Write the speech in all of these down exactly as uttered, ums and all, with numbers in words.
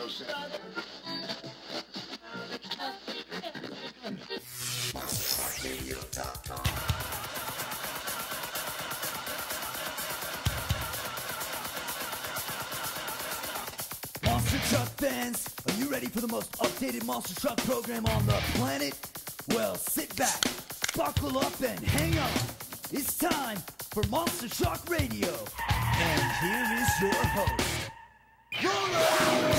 Monster Truck fans, are you ready for the most updated Monster Truck program on the planet? Well, sit back, buckle up, and hang on. It's time for Monster Truck Radio. And here is your host, Roller!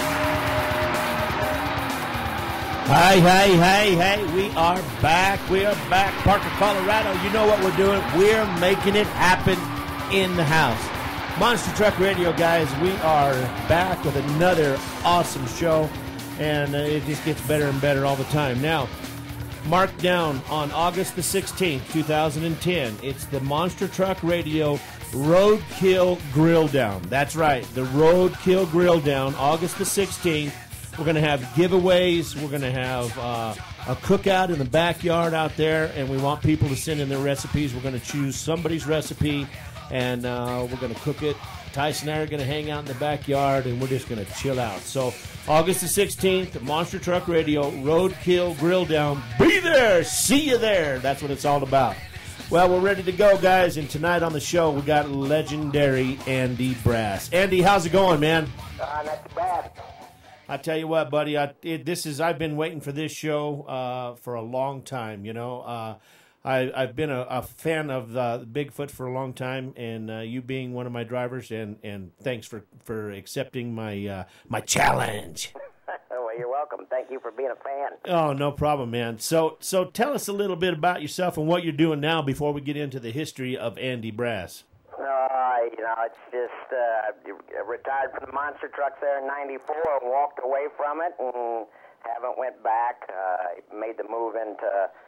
Hey, hey, hey, hey, we are back. We are back. Parker, Colorado, you know what we're doing. We're making it happen in the house. Monster Truck Radio, guys, we are back with another awesome show, and uh, it just gets better and better all the time. Now, mark down on August the sixteenth, two thousand ten, it's the Monster Truck Radio Roadkill Grill Down. That's right, the Roadkill Grill Down, August the sixteenth. We're going to have giveaways. We're going to have uh, a cookout in the backyard out there, and we want people to send in their recipes. We're going to choose somebody's recipe, and uh, we're going to cook it. Tyson and I are going to hang out in the backyard, and we're just going to chill out. So, August the sixteenth, Monster Truck Radio, Roadkill Grill Down. Be there! See you there! That's what it's all about. Well, we're ready to go, guys, and tonight on the show, we got legendary Andy Brass. Andy, how's it going, man? Uh, not too bad. I tell you what, buddy, I, it, this is I've been waiting for this show uh, for a long time, you know. Uh, I, I've been a, a fan of the Bigfoot for a long time, and uh, you being one of my drivers, and, and thanks for, for accepting my uh, my challenge. Well, you're welcome. Thank you for being a fan. Oh, no problem, man. So so tell us a little bit about yourself and what you're doing now before we get into the history of Andy Brass. Uh, you know, it's just uh, retired from the monster trucks there in ninety-four and walked away from it and haven't went back. Uh, made the move into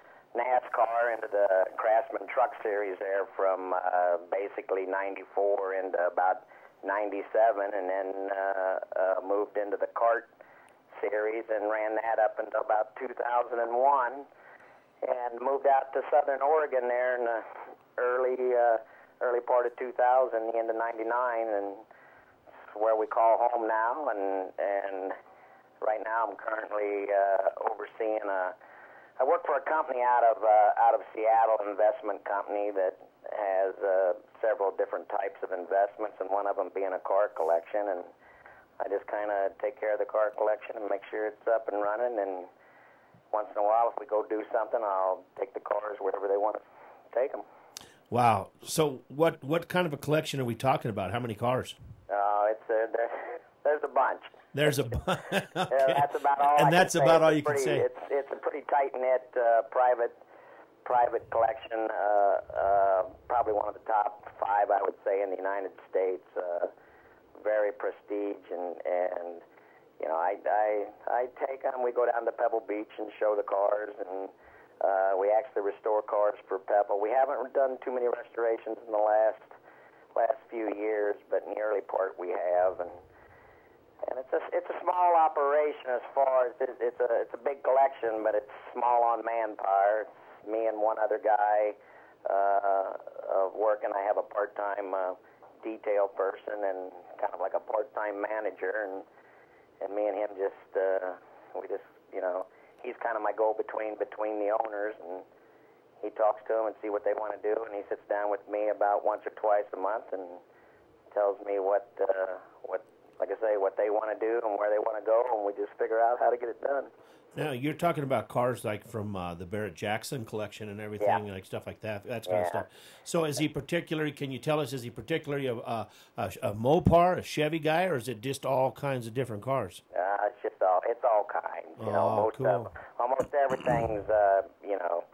NASCAR, into the Craftsman Truck Series there from uh, basically ninety-four into about ninety-seven, and then uh, uh, moved into the kart series and ran that up until about two thousand one, and moved out to Southern Oregon there in the early uh, early part of two thousand, the end of ninety-nine, and it's where we call home now. And and right now I'm currently uh, overseeing a. I work for a company out of uh, out of Seattle, investment company that has uh, several different types of investments, and one of them being a car collection. And I just kind of take care of the car collection and make sure it's up and running. And once in a while, if we go do something, I'll take the cars wherever they want to take them. Wow. So what what kind of a collection are we talking about? How many cars? Uh, it's a, there, there's a bunch. There's a bunch. Okay. Yeah, that's about all. And I that's can about say. all It's you can pretty, say. It's it's a pretty tight knit uh, private private collection. Uh, uh, probably one of the top five, I would say, in the United States. Uh, very prestige, and and you know, I I I take them. We go down to Pebble Beach and show the cars, and uh, we actually restore cars for Pebble. We haven't done too many restorations in the last last few years, but in the early part we have, and. And it's a it's a small operation as far as it, it's a it's a big collection, but it's small on manpower. It's me and one other guy uh, uh, working. I have a part-time uh, detail person and kind of like a part-time manager, and and me and him just uh, we just you know he's kind of my go-between between the owners, and he talks to them and see what they want to do, and he sits down with me about once or twice a month and tells me what uh, what. Like I say, what they want to do and where they want to go, and we just figure out how to get it done. Now, you're talking about cars like from uh, the Barrett-Jackson collection and everything, Yeah. like stuff like that, that kind of Yeah. stuff. So is he particularly, can you tell us, is he particularly a, a, a, a Mopar, a Chevy guy, or is it just all kinds of different cars? Uh, it's just all, it's all kinds. You know, Oh, most cool. of, almost everything's, uh, you know,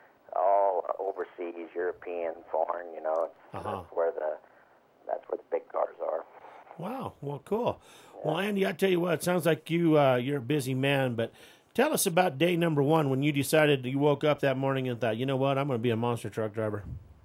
all overseas, European, foreign, you know. It's, Uh-huh. That's where the, that's where the big cars are. Wow, well, cool. Well, Andy, I tell you what, it sounds like you, uh, you're a busy man, but tell us about day number one when you decided, you woke up that morning and thought, you know what, I'm going to be a monster truck driver.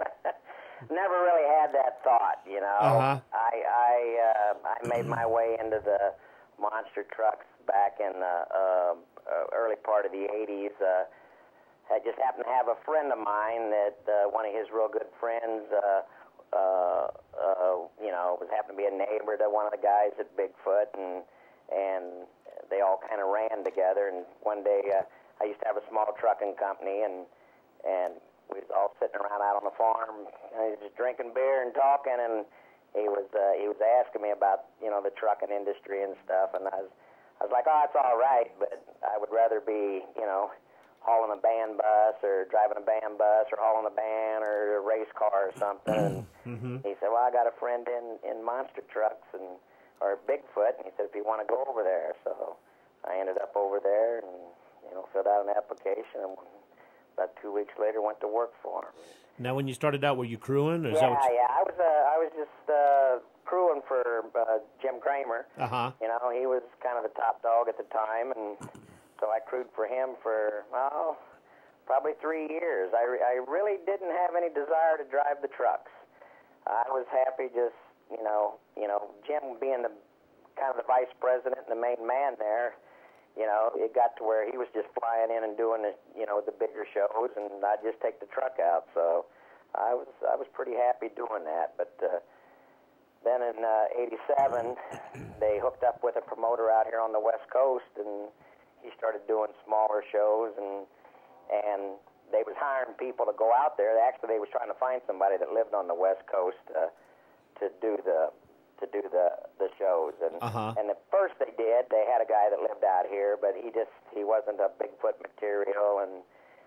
Never really had that thought, you know. Uh-huh. I I uh, I made my way into the monster trucks back in the uh, uh, early part of the eighties. Uh, I just happened to have a friend of mine that uh, one of his real good friends. Uh, Uh, uh, you know, was happened to be a neighbor to one of the guys at Bigfoot, and and they all kind of ran together. And one day, uh, I used to have a small trucking company, and and we was all sitting around out on the farm, and he was just drinking beer and talking, and he was uh, he was asking me about, you know, the trucking industry and stuff, and I was I was like, oh, it's all right, but I would rather be, you know, hauling a band bus or driving a band bus or hauling a van or a race car or something. Mm-hmm. He said, well, I got a friend in, in monster trucks and or Bigfoot, and he said, if you want to go over there. So I ended up over there and, you know, filled out an application, and about two weeks later went to work for him. Now, when you started out, were you crewing? Or is yeah, that what you... yeah. I was, uh, I was just uh, crewing for uh, Jim Kramer. Uh-huh. You know, he was kind of the top dog at the time, and so I crewed for him for, oh, probably three years. I, re- I really didn't have any desire to drive the trucks. I was happy just, you know, you know, Jim being the kind of the vice president and the main man there. You know, it got to where he was just flying in and doing the, you know, the bigger shows, and I'd just take the truck out. So I was I was pretty happy doing that. But uh, then in uh, eighty-seven, they hooked up with a promoter out here on the West Coast, and he started doing smaller shows, and and they was hiring people to go out there. Actually, they was trying to find somebody that lived on the West Coast uh, to do the to do the the shows, and Uh-huh. and at first they did. They had a guy that lived out here, but he just he wasn't a Bigfoot material, and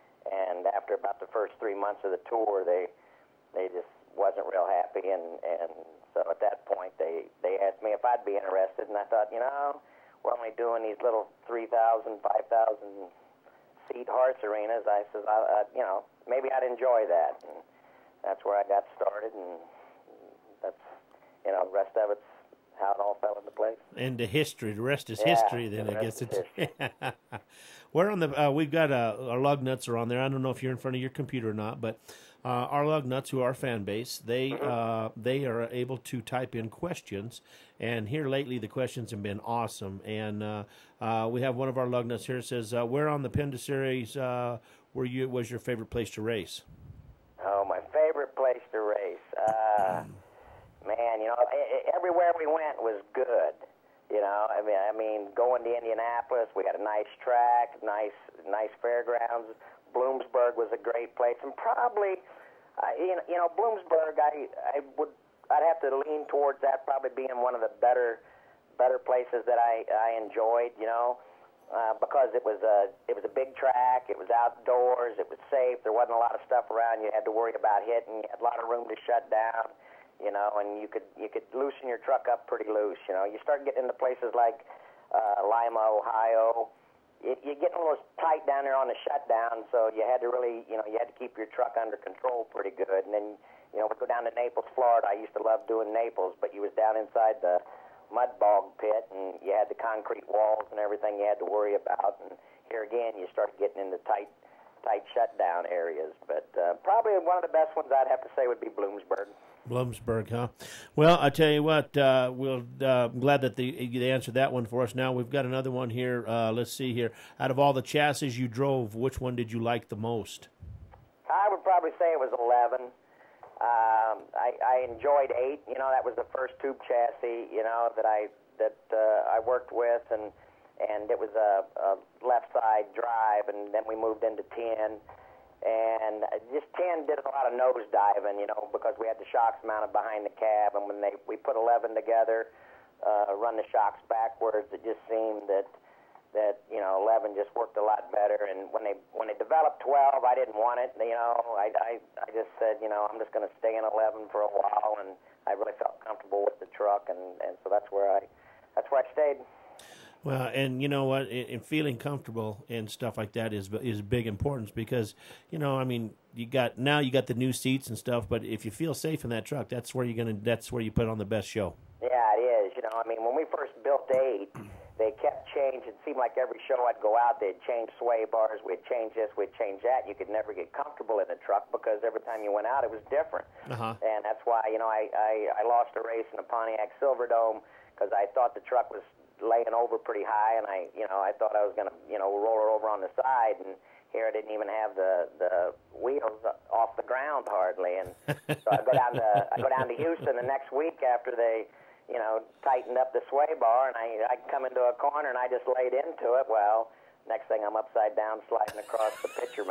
and after about the first three months of the tour, they they just wasn't real happy, and and so at that point they they asked me if I'd be interested, and I thought, you know, we're only doing these little three thousand, five thousand seat horse arenas. I said, I, I, you know, maybe I'd enjoy that, and that's where I got started, and that's. You know, the rest of it's how it all fell into place. And the history, the rest is Yeah, history. Then the I guess rest it's. is We're on the. Uh, we've got uh, our lug nuts are on there. I don't know if you're in front of your computer or not, but uh, our lug nuts, who are our fan base, they Mm-hmm. uh, they are able to type in questions. And here lately, the questions have been awesome. And uh, uh, we have one of our lug nuts here. It says, uh, "Where on the Penda Series uh, were you? Was your favorite place to race?" Oh, my favorite place to race. Uh, Man, you know, everywhere we went was good. You know, I mean, I mean, going to Indianapolis, we had a nice track, nice, nice fairgrounds. Bloomsburg was a great place, and probably, uh, you know, you know, Bloomsburg, I, I would, I'd have to lean towards that probably being one of the better, better places that I, I enjoyed. You know, uh, because it was a, it was a big track, it was outdoors, it was safe. There wasn't a lot of stuff around you had to worry about hitting. You had a lot of room to shut down. You know, and you could you could loosen your truck up pretty loose. You know, you start getting into places like uh, Lima, Ohio. You, you're getting a little tight down there on the shutdown, so you had to really, you know, you had to keep your truck under control pretty good. And then, you know, we go down to Naples, Florida. I used to love doing Naples, but you was down inside the mud bog pit, and you had the concrete walls and everything you had to worry about. And here again, you start getting into tight, tight shutdown areas. But uh, probably one of the best ones I'd have to say would be Bloomsburg. Bloomsburg, huh? Well, I tell you what, uh, we'll, uh, I'm glad that they, they answered that one for us. Now we've got another one here. Uh, let's see here. Out of all the chassis you drove, which one did you like the most? I would probably say it was eleven. Um, I, I enjoyed eight. You know, that was the first tube chassis, you know, that I that uh, I worked with, and and it was a, a left side drive, and then we moved into ten. And just ten did a lot of nose diving, you know, because we had the shocks mounted behind the cab, and when they we put eleven together, uh, run the shocks backwards, it just seemed that that you know eleven just worked a lot better. And when they when they developed twelve, I didn't want it, you know. I I, I just said, you know, I'm just going to stay in eleven for a while, and I really felt comfortable with the truck, and, and so that's where I that's where I stayed. Well, and you know what, and feeling comfortable and stuff like that is is big importance because, you know, I mean, you got now you got the new seats and stuff, but if you feel safe in that truck, that's where you're gonna that's where you put on the best show. Yeah, it is. You know, I mean, when we first built eight, they kept changing. It seemed like every show I'd go out, they'd change sway bars, we'd change this, we'd change that. You could never get comfortable in the truck because every time you went out, it was different. Uh-huh. And that's why, you know, I, I, I lost a race in the Pontiac Silverdome because I thought the truck was laying over pretty high, and I, you know, I thought I was going to, you know, roll her over on the side, and here I didn't even have the the wheels off the ground hardly, and so I go down to I go down to Houston the next week after they, you know, tightened up the sway bar, and I I come into a corner and I just laid into it. Well, next thing I'm upside down sliding across the pitcher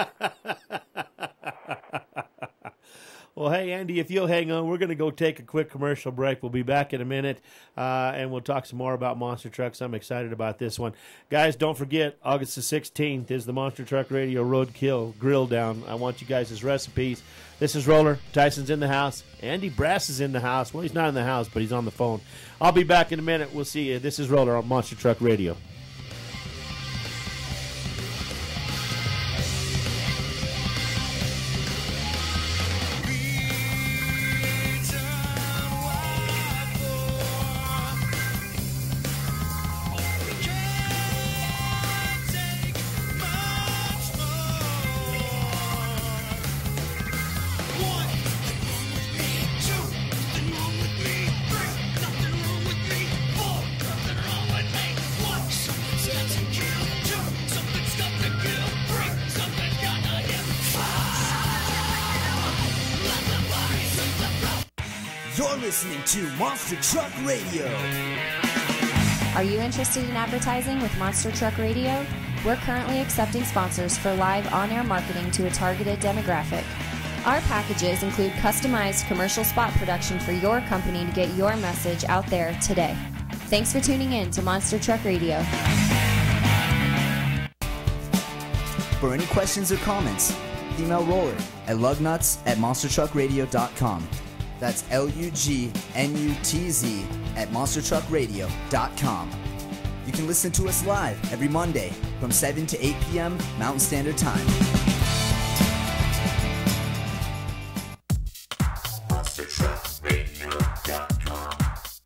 mound. Well, hey, Andy, if you'll hang on, we're going to go take a quick commercial break. We'll be back in a minute, uh, and we'll talk some more about Monster Trucks. I'm excited about this one. Guys, don't forget, August the sixteenth is the Monster Truck Radio Roadkill Grill Down. I want you guys' recipes. This is Roller. Tyson's in the house. Andy Brass is in the house. Well, he's not in the house, but he's on the phone. I'll be back in a minute. We'll see you. This is Roller on Monster Truck Radio. You're listening to Monster Truck Radio. Are you interested in advertising with Monster Truck Radio? We're currently accepting sponsors for live on-air marketing to a targeted demographic. Our packages include customized commercial spot production for your company to get your message out there today. Thanks for tuning in to Monster Truck Radio. For any questions or comments, email Roller at lugnuts at monster truck radio dot com. That's L U G N U T Z at monster truck radio dot com. You can listen to us live every Monday from seven to eight p.m. Mountain Standard Time. monster truck radio dot com.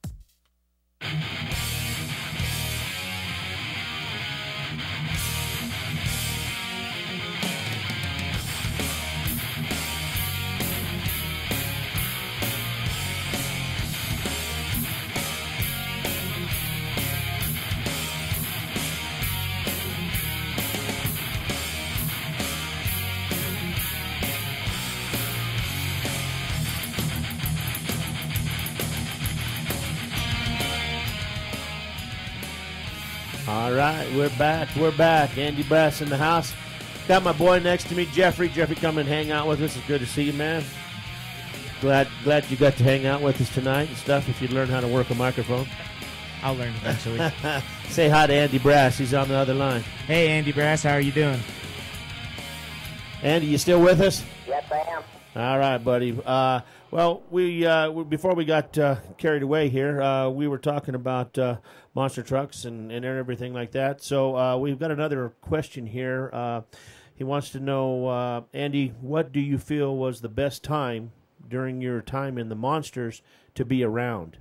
All right, we're back. We're back. Andy Brass in the house. Got my boy next to me, Jeffrey. Jeffrey, come and hang out with us. It's good to see you, man. Glad glad you got to hang out with us tonight and stuff. If you learn how to work a microphone. I'll learn eventually. Say hi to Andy Brass. He's on the other line. Hey, Andy Brass, how are you doing? Andy, you still with us? Yes, I am. All right, buddy. Uh, well, we, uh, we before we got uh, carried away here, uh, we were talking about uh, monster trucks and, and everything like that. So uh, we've got another question here. Uh, he wants to know, uh, Andy, what do you feel was the best time during your time in the Monsters to be around?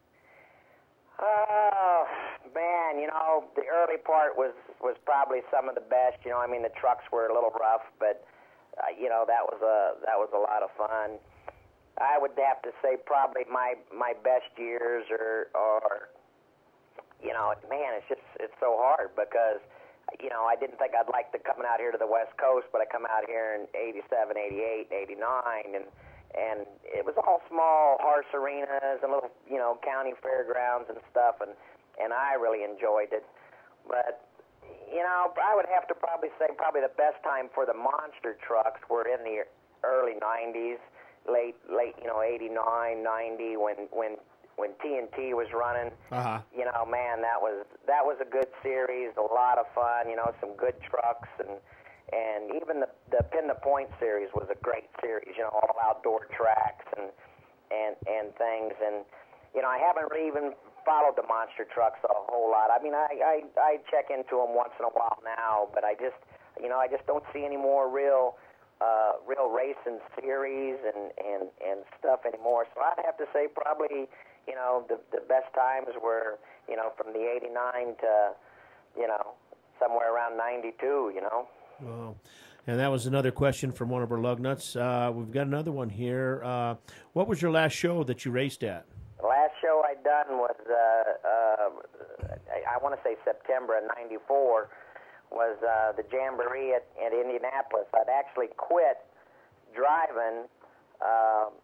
Oh, man, you know, the early part was, was probably some of the best. You know, I mean, the trucks were a little rough, but, uh, you know, that was a that was a lot of fun. I would have to say probably my, my best years are, are, you know, man, it's just, it's so hard because, you know, I didn't think I'd like to coming out here to the West Coast, but I come out here in eighty-seven, eighty-eight, eighty-nine, and and it was all small horse arenas and little, you know, county fairgrounds and stuff, and, and I really enjoyed it. But, you know, I would have to probably say probably the best time for the monster trucks were in the early nineties, late, late, you know, eighty-nine, ninety, when, when, when T N T was running. Uh-huh. You know, man, that was, that was a good series, a lot of fun, you know, some good trucks, and, and even the, the Pin the Point series was a great series, you know, all outdoor tracks and, and, and things. And, you know, I haven't really even followed the monster trucks a whole lot. I mean, I, I, I check into them once in a while now, but I just, you know, I just don't see any more real, uh, real racing series and, and, and stuff anymore. So I'd have to say probably, you know, the, the best times were, you know, from the eighty-nine to, you know, somewhere around ninety-two, you know. Wow. And that was another question from one of our lug nuts. Uh, we've got another one here. Uh, what was your last show that you raced at? The last show I done was, uh, uh, I, I want to say September of ninety-four, was uh, the Jamboree at, at Indianapolis. I'd actually quit driving. Uh,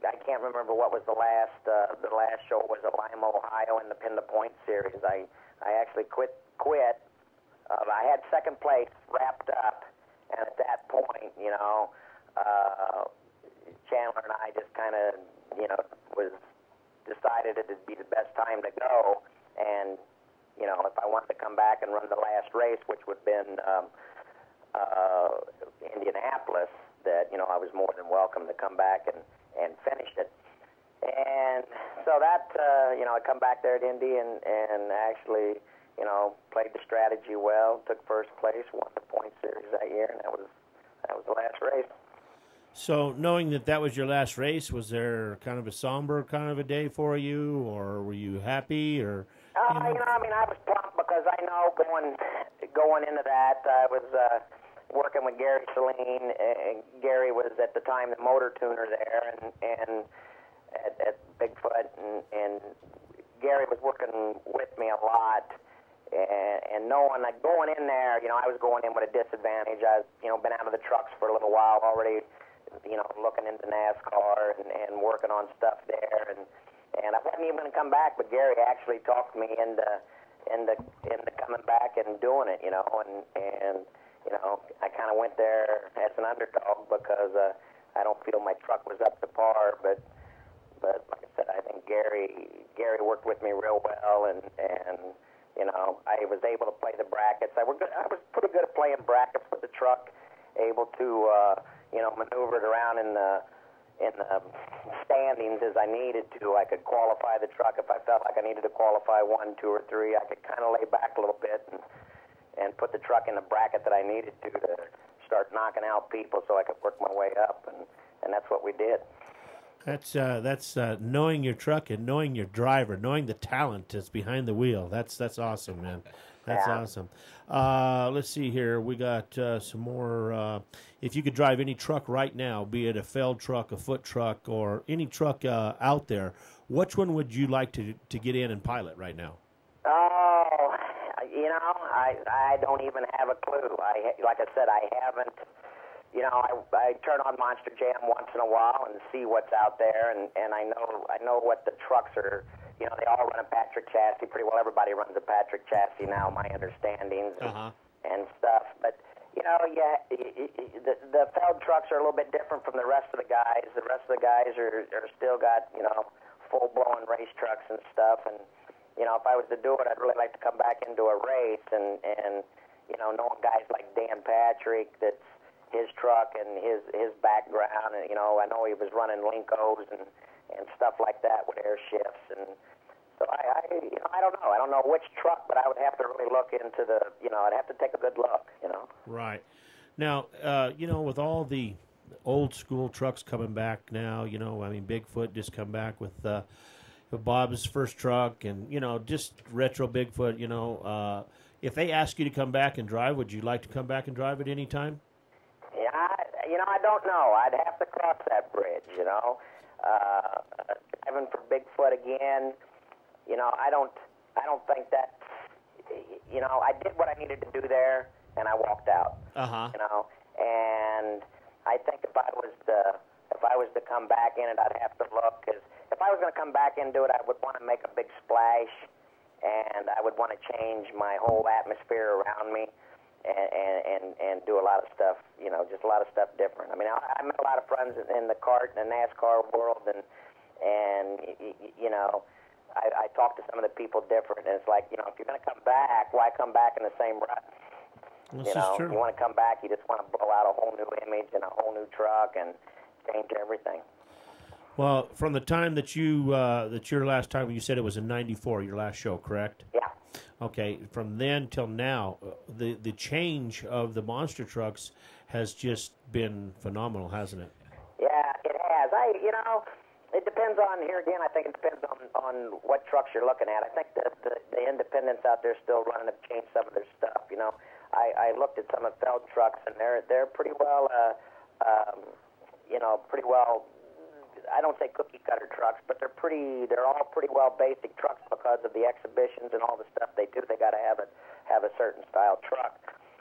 I can't remember what was the last uh, the last show was at Lima, Ohio, in the Pin the Point series. I I actually quit quit. Uh, I had second place wrapped up, and at that point, you know, uh, Chandler and I just kind of, you know, was decided it'd be the best time to go, and you know, if I wanted to come back and run the last race, which would have been um, uh, Indianapolis, that, you know, I was more than welcome to come back and, and finish it. And so that, uh, you know, I come back there at Indy and, and actually, you know, played the strategy well, took first place, won the point series that year, and that was that was the last race. So knowing that that was your last race, was there kind of a somber kind of a day for you, or were you happy, or... Uh, you know, you know I mean, I was pumped because I know going going into that, I was uh, working with Gary Saline. And Gary was at the time the motor tuner there, and and at, at Bigfoot, and, and Gary was working with me a lot. And, and knowing, like, going in there, you know, I was going in with a disadvantage. I was, you know, been out of the trucks for a little while already, you know, looking into NASCAR and, and working on stuff there, and. And I wasn't even going to come back, but Gary actually talked me into into into coming back and doing it, you know. And and you know, I kind of went there as an underdog because uh, I don't feel my truck was up to par. But but like I said, I think Gary Gary worked with me real well, and and you know, I was able to play the brackets. I was good, I was pretty good at playing brackets with the truck, able to uh, you know, maneuver it around in the. in the standings as I needed to. I could qualify the truck if I felt like I needed to qualify one, two, or three. I could kind of lay back a little bit and and put the truck in the bracket that I needed to to start knocking out people so I could work my way up, and, and that's what we did. That's uh, that's uh, knowing your truck and knowing your driver, knowing the talent that's behind the wheel. That's that's awesome, man. That's yeah. awesome. Uh, let's see here. We got uh, some more. Uh, if you could drive any truck right now, be it a Feld truck, a foot truck, or any truck uh, out there, which one would you like to to get in and pilot right now? Oh, you know, I I don't even have a clue. I like I said, I haven't. You know, I I turn on Monster Jam once in a while and see what's out there, and, and I know I know what the trucks are. You know, they all run a Patrick chassis. Pretty well everybody runs a Patrick chassis now, my understandings and, Uh-huh. and stuff. But, you know, yeah, the, the Feld trucks are a little bit different from the rest of the guys. The rest of the guys are, are still got, you know, full-blown race trucks and stuff. And, you know, if I was to do it, I'd really like to come back into a race. And, and you know, knowing guys like Dan Patrick, that's his truck and his, his background. And, you know, I know he was running Linkos and, and stuff like that with air shifts. And so I, I, you know, I don't know. I don't know which truck, but I would have to really look into the, you know, I'd have to take a good look, you know. Right. Now, uh, you know, with all the old school trucks coming back now, you know, I mean, Bigfoot just come back with uh, Bob's first truck and, you know, just retro Bigfoot, you know. Uh, if they ask you to come back and drive, would you like to come back and drive at any time? Yeah, I, you know, I don't know. I'd have to cross that bridge, you know. Uh, driving for Bigfoot again, you know, I don't, I don't think that, you know, I did what I needed to do there, and I walked out. Uh-huh. You know, and I think if I was to, if I was to come back in it, I'd have to look, because if I was going to come back into it, I would want to make a big splash, and I would want to change my whole atmosphere around me. And, and and do a lot of stuff, you know, just a lot of stuff different. I mean, I, I met a lot of friends in the kart and the NASCAR world, and and you know, I, I talked to some of the people different, and it's like, you know, if you're going to come back, why come back in the same rut? This you know, is true. you want to come back, you just want to blow out a whole new image and a whole new truck and change everything. Well, from the time that you uh, that your last time, you said it was in ninety-four, your last show, correct? Yeah. Okay, from then till now, uh, the the change of the monster trucks has just been phenomenal, hasn't it? Yeah, it has. I, you know, it depends on, here again, I think it depends on, on what trucks you're looking at. I think the, the, the independents out there still running have changed some of their stuff, you know. I, I looked at some of Feld trucks, and they're they're pretty well, uh, um, you know, pretty well, I don't say cookie-cutter trucks, but they're pretty, they're all pretty well basic trucks because of the exhibitions and all the stuff they do. They got to have a, have a certain style truck.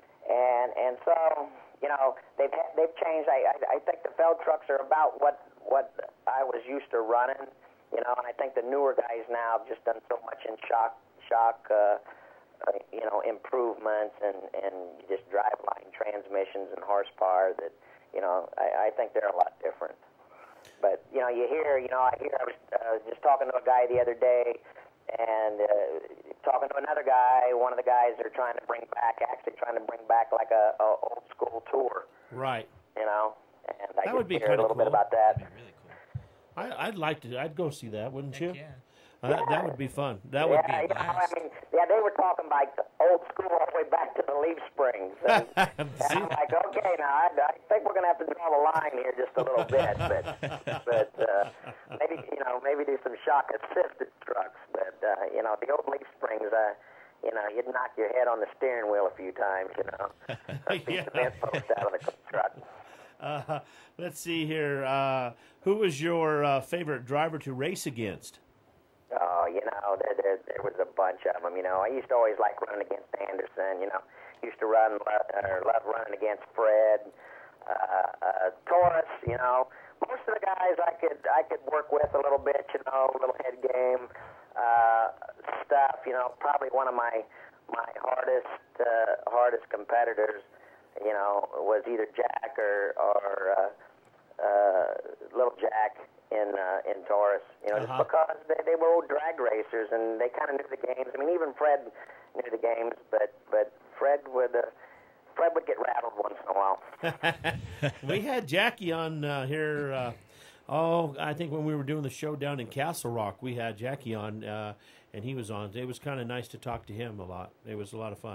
And and so, you know, they've they've changed. I, I I think the Feld trucks are about what what I was used to running, you know, and I think the newer guys now have just done so much in shock, shock, uh, uh, you know, improvements and, and just driveline transmissions and horsepower that, you know, I, I think they're a lot different. But, you know, you hear, you know, I hear, I was uh, just talking to a guy the other day and uh, talking to another guy. One of the guys they're trying to bring back, actually trying to bring back like a, a old school tour. Right. You know, and I That just would be hear a kinda little cool. bit about that. Really cool. I, I'd like to. I'd go see that, wouldn't you? Yeah. Uh, that, that would be fun. That would yeah, be. you know, I mean, yeah, they were talking like old school all the way back to the Leaf Springs. And, and See? I'm like, okay, now I, I think we're going to have to draw the line here just a little bit, but but uh, maybe you know maybe do some shock assisted trucks. But uh, you know, the old Leaf Springs, uh, you know, you'd knock your head on the steering wheel a few times, you know, or beat the vent post out of the truck. Uh, let's see here. Uh, who was your uh, favorite driver to race against? Oh, you know, there, there, there was a bunch of them. You know, I used to always like running against Anderson. You know, used to run or love running against Fred, uh, uh, Taurus. You know, most of the guys I could I could work with a little bit. You know, a little head game uh, stuff. You know, probably one of my my hardest uh, hardest competitors. You know, was either Jack or or uh, uh, Little Jack in uh, in Taurus, you know, Uh-huh. just because they, they were old drag racers and they kind of knew the games. I mean, even Fred knew the games, but but Fred would uh, Fred would get rattled once in a while. We had Jackie on uh, here. Uh, oh, I think when we were doing the show down in Castle Rock, we had Jackie on, uh, and he was on. It was kind of nice to talk to him a lot. It was a lot of fun.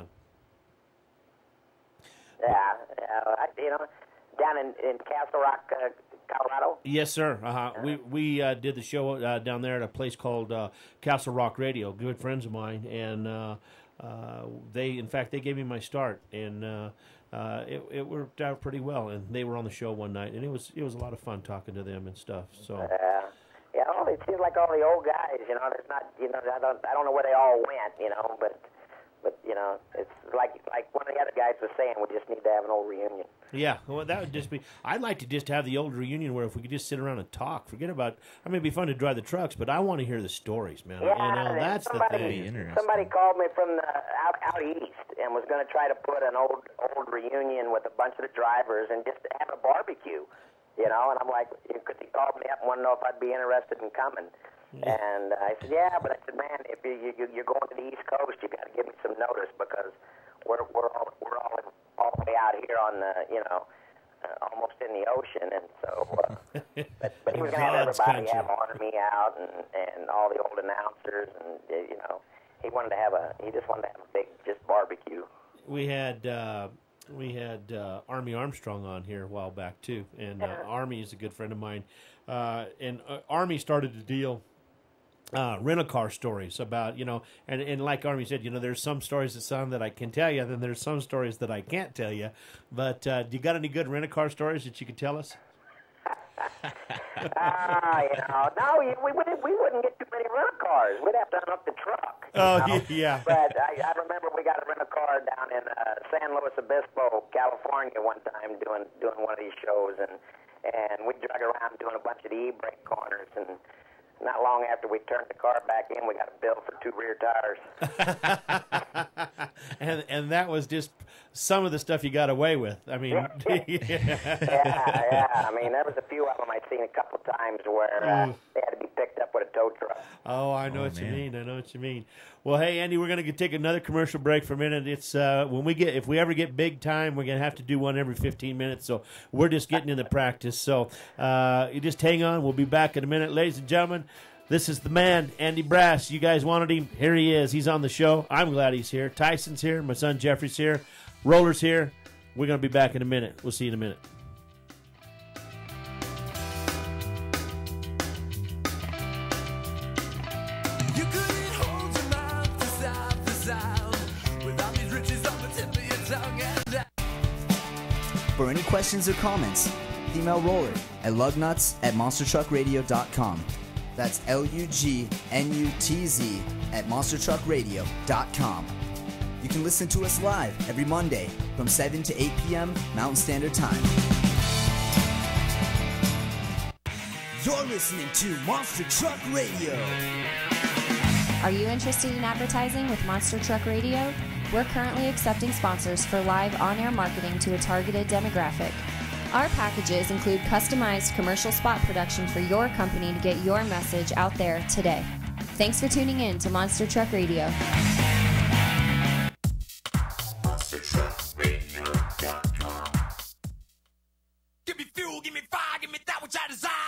Yeah, uh, I, you know, down in, in Castle Rock, uh, Colorado. Yes, sir. Uh-huh. We we uh, did the show uh, down there at a place called uh, Castle Rock Radio. Good friends of mine, and uh, uh, they, in fact, they gave me my start, and uh, uh, it it worked out pretty well. And they were on the show one night, and it was it was a lot of fun talking to them and stuff. So Yeah, yeah. All it seems like all the old guys. You know, there's not. You know, I don't. I don't know where they all went. You know, but. But, you know, it's like like one of the other guys was saying, we just need to have an old reunion. yeah, well, that would just be. I'd like to just have the old reunion where if we could just sit around and talk. Forget about. I mean, it'd be fun to drive the trucks, but I want to hear the stories, man. Yeah, you know, and that's somebody, the thing. interesting. Somebody called me from the out, out east and was going to try to put an old old reunion with a bunch of the drivers and just have a barbecue, you know. And I'm like, because he called me up and wanted to know if I'd be interested in coming. Yeah. And uh, I said, yeah, but I said, man, if you, you, you're going to the East Coast, you got to give me some notice because we're we're all we're all all the way out here on the you know uh, almost in the ocean, and so. Uh, but, but he was going to have God's everybody country. have honor me out and and all the old announcers, and uh, you know he wanted to have a he just wanted to have a big just barbecue. We had uh, we had uh, Army Armstrong on here a while back too, and uh, Army is a good friend of mine, uh, and uh, Army started to deal. Uh, rental-car stories about, you know, and, and like Army said, you know, there's some stories that sound that I can tell you, and then there's some stories that I can't tell you. But uh, do you got any good rental-car stories that you could tell us? Ah, you know, no, we we wouldn't, we wouldn't get too many rental cars. We'd have to unhook the truck. you Oh, know? yeah. But I, I remember we got a rental car down in uh, San Luis Obispo, California, one time doing doing one of these shows, and and we drug around doing a bunch of the e-brake corners, and not long after we turned the car back in, we got a bill for two rear tires. and and that was just some of the stuff you got away with. I mean, yeah, yeah. I mean, there was a few of them I've seen a couple times where uh, they had to be picked up with a tow truck. Oh, I know Oh, what you man. mean. I know what you mean. Well, hey, Andy, we're gonna take another commercial break for a minute. It's uh, when we get, if we ever get big time, we're gonna have to do one every fifteen minutes. So we're just getting into practice. So uh, you just hang on. We'll be back in a minute, ladies and gentlemen. This is the man, Andy Brass. You guys wanted him. Here he is. He's on the show. I'm glad he's here. Tyson's here. My son Jeffrey's here. Roller's here. We're gonna be back in a minute. We'll see you in a minute. You couldn't hold your mouth to stop the sound without these riches on the tip of your tongue and For any questions or comments, email Roller at lugnuts at monster truck radio dot com. That's L U G N U T Z at monster truck radio dot com. You can listen to us live every Monday from seven to eight p.m. Mountain Standard Time. You're listening to Monster Truck Radio. Are you interested in advertising with Monster Truck Radio? We're currently accepting sponsors for live on-air marketing to a targeted demographic. Our packages include customized commercial spot production for your company to get your message out there today. Thanks for tuning in to Monster Truck Radio. Monster Truck Radio dot com. Give me fuel, give me fire, give me that which I desire.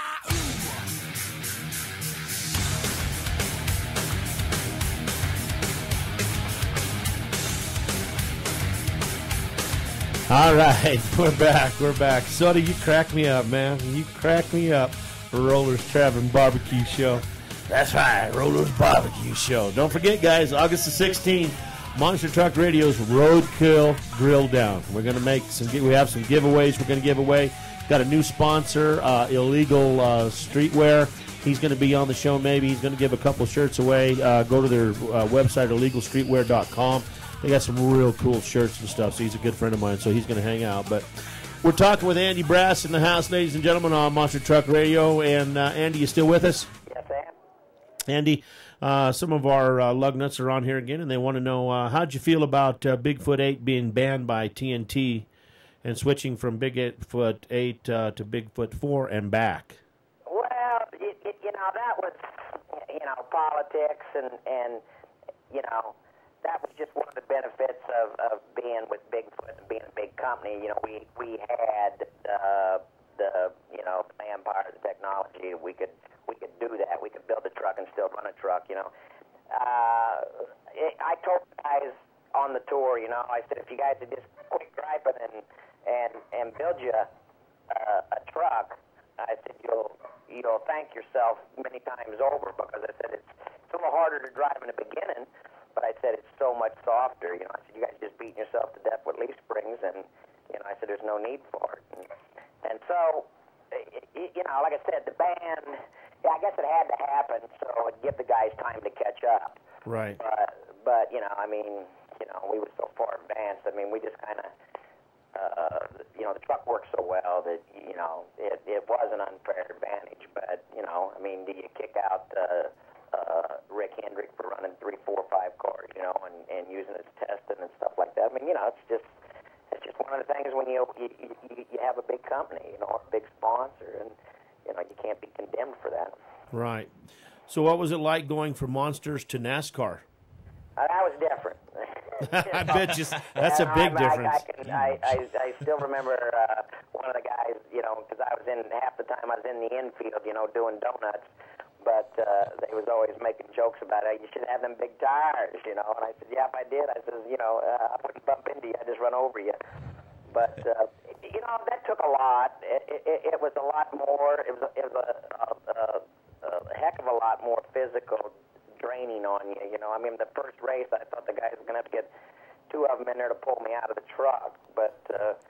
All right, we're back. We're back. Soda, you crack me up, man. You crack me up. Rollers Tavern Barbecue Show. That's right, Rollers Barbecue Show. Don't forget, guys, August the sixteenth, Monster Truck Radio's Roadkill Grill Down. We're going to make some. We have some giveaways. We're going to give away. Got a new sponsor, uh, Illegal uh, Streetwear. He's going to be on the show. Maybe he's going to give a couple shirts away. Uh, go to their uh, website, illegal streetwear dot com. They got some real cool shirts and stuff, so he's a good friend of mine, so he's going to hang out. But we're talking with Andy Brass in the house, ladies and gentlemen, on Monster Truck Radio. And, uh, Andy, you still with us? Yes, I am. Andy, uh, some of our uh, lug nuts are on here again, and they want to know, uh, how'd you feel about uh, Bigfoot eight being banned by T N T and switching from Bigfoot eight uh, to Bigfoot four and back? Well, it, it, you know, that was, you know, politics and, and you know, that was just one of the benefits of, of being with Bigfoot and being a big company. You know, we we had uh, the you know manpower, the technology. We could we could do that. We could build a truck and still run a truck. You know, uh, it, I told guys on the tour. You know, I said if you guys would just quit griping and and and build you a, a truck, I said you'll you'll thank yourself many times over, because I said it's it's a little harder to drive in the beginning. But I said it's so much softer. You know, I said you guys just beating yourself to death with leaf springs, and you know, I said there's no need for it. And, and so, it, you know, like I said, the band, yeah, I guess it had to happen so it'd give the guys time to catch up. Right. But, but you know, I mean, you know, we were so far advanced. I mean, we just kind of, uh, you know, the truck worked so well that you know it, it was an unfair advantage. But you know, I mean, do you kick out? Uh, Uh, Rick Hendrick for running three, four, five cars, you know, and, and using his testing and stuff like that. I mean, you know, it's just it's just one of the things when you you, you you have a big company, you know, a big sponsor, and you know, you can't be condemned for that. Right. So, what was it like going from Monsters to NASCAR? Uh, that was different. I bet you that's a big I, difference. I, I, can, I, I, I still remember uh, one of the guys, you know, because I was in half the time I was in the infield, you know, doing donuts. But uh, they was always making jokes about it. You should have them big tires, you know. And I said, yeah, if I did, I said, you know, uh, I wouldn't bump into you. I'd just run over you. But, uh, you know, that took a lot. It, it, it was a lot more. It was, a, it was a, a, a, a heck of a lot more physical draining on you, you know. I mean, the first race, I thought the guys were going to have to get two of them in there to pull me out of the truck. But uh,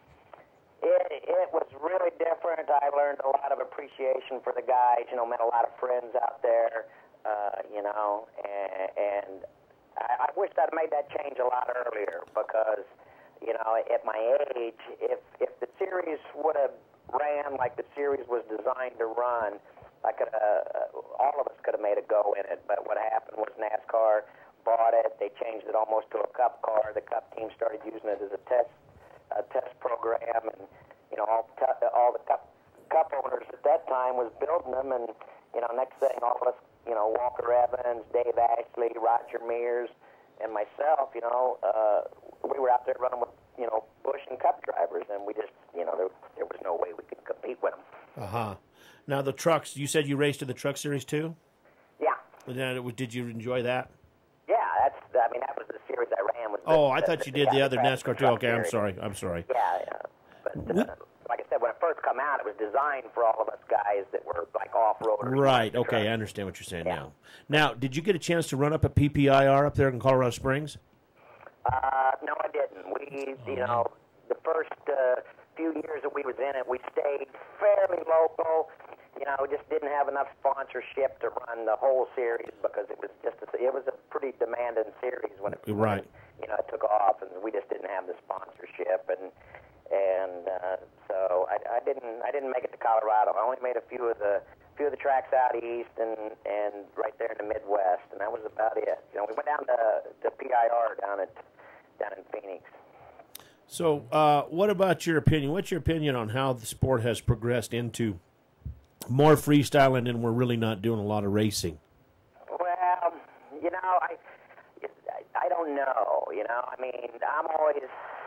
It, it was really different. I learned a lot of appreciation for the guys, you know, met a lot of friends out there, uh, you know, and, and I, I wished I'd made that change a lot earlier because, you know, at my age, if, if the series would have ran like the series was designed to run, I could uh, all of us could have made a go in it. But what happened was NASCAR bought it. They changed it almost to a cup car. The cup team started using it as a test a test program, and you know all t- all the cup cup owners at that time was building them, and you know next thing all of us, you know Walker Evans, Dave Ashley, Roger Mears, and myself, you know uh, we were out there running with you know Busch and Cup drivers, and we just you know there there was no way we could compete with them. Uh huh. Now the trucks. You said you raced in the Truck Series too. Yeah. And then it was, did you enjoy that? Yeah, that's. I mean, that was the series I ran. Was Oh, the, I thought the, you did the yeah, other the NASCAR too. Truck Okay, I'm series. sorry. I'm sorry. Yeah, yeah. But uh, like I said, when it first come out, it was designed for all of us guys that were like off-roaders. Right. Okay, trucks. I understand what you're saying Yeah. now. Now, did you get a chance to run up at P P I R up there in Colorado Springs? Uh, no, I didn't. We, you know, the first uh, few years that we was in it, we stayed fairly local. You know, we just didn't have enough sponsorship to run the whole series because it was just a, it was a pretty demanding series when it Right. when, you know it took off, and we just didn't have the sponsorship, and and uh, so I, I didn't I didn't make it to Colorado. I only made a few of the few of the tracks out east, and and right there in the Midwest, and that was about it. You know, we went down to to P I R down at down in Phoenix. So, uh, what about your opinion? What's your opinion on how the sport has progressed into more freestyling, and we're really not doing a lot of racing? Well, you know, I I don't know. You know, I mean, I'm always.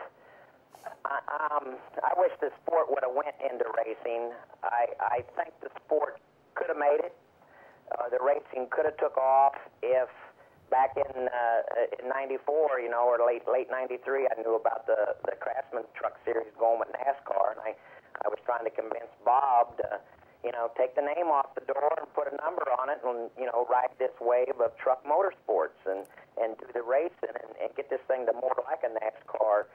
I, um, I wish the sport would have went into racing. I, I think the sport could have made it. Uh, the racing could have took off if back in uh, in ninety-four, you know, or late late ninety-three, I knew about the the Craftsman Truck Series going with NASCAR, and I I was trying to convince Bob to, you know, take the name off the door and put a number on it, and you know, ride this wave of truck motorsports and and do the racing and, and get this thing to more like a NASCAR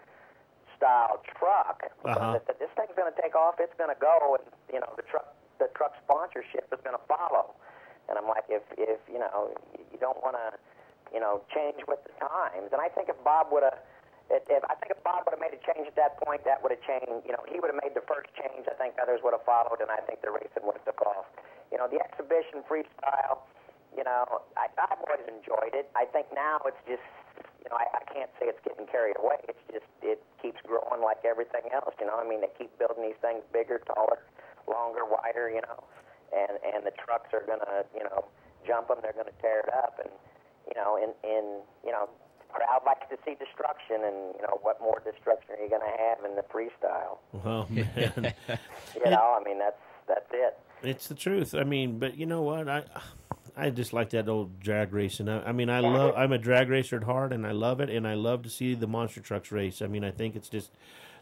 style truck. Uh-huh. If this thing's going to take off, it's going to go, and you know, the truck the truck sponsorship is going to follow. And I'm like, if if you know, you don't want to, you know, change with the times. And I think if Bob would have, if, if I think if Bob would have made a change at that point, that would have changed. You know, he would have made the first change. I think others would have followed, and I think the racing would have took off. You know, the exhibition freestyle. You know, I, I've always enjoyed it. I think now it's just. You know, I, I can't say it's getting carried away. It's just, it keeps growing like everything else, you know. I mean, they keep building these things bigger, taller, longer, wider, you know, and, and the trucks are going to, you know, jump them. They're going to tear it up. And, you know, in, in, you know, crowd likes to see destruction, and, you know, what more destruction are you going to have in the freestyle? Oh, man. you know, I mean, that's, that's it. It's the truth. I mean, but you know what? I... I just like that old drag racing. I, I mean, I love. I'm a drag racer at heart, and I love it. And I love to see the monster trucks race. I mean, I think it's just